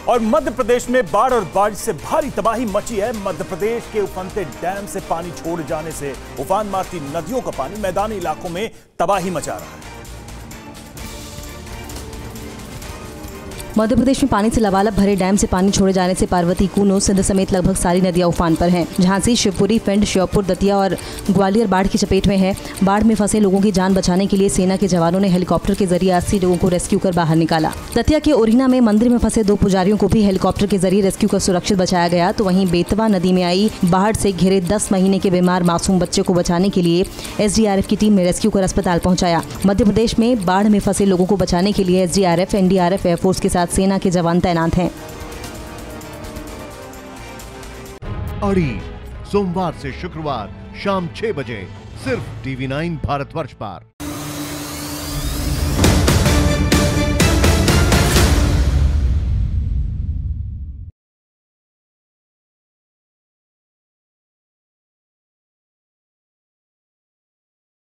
और मध्य प्रदेश में बाढ़ और बारिश से भारी तबाही मची है। मध्य प्रदेश के उफनते डैम से पानी छोड़े जाने से उफान मारती नदियों का पानी मैदानी इलाकों में तबाही मचा रहा है। मध्य प्रदेश में पानी से लबालब भरे डैम से पानी छोड़े जाने से पार्वती, कूनो, सिंध समेत लगभग सारी नदियां उफान पर हैं। झांसी, शिवपुरी, फेंड, श्योपुर, दतिया और ग्वालियर बाढ़ की चपेट में है। बाढ़ में फंसे लोगों की जान बचाने के लिए सेना के जवानों ने हेलीकॉप्टर के जरिए 80 लोगों को रेस्क्यू कर बाहर निकाला। दतिया के ओरिना में मंदिर में फंसे 2 पुजारियों को भी हेलीकॉप्टर के जरिए रेस्क्यू कर सुरक्षित बचाया गया। तो वहीं बेतवा नदी में आई बाढ़ से घिरे 10 महीने के बीमार मासूम बच्चे को बचाने के लिए SDRF की टीम ने रेस्क्यू कर अस्पताल पहुंचाया। मध्य प्रदेश में बाढ़ में फंसे लोगों को बचाने के लिए SDRF, NDRF, एयरफोर्स के साथ सेना के जवान तैनात हैं। अड़ी सोमवार से शुक्रवार शाम 6 बजे सिर्फ TV9 भारतवर्ष पर।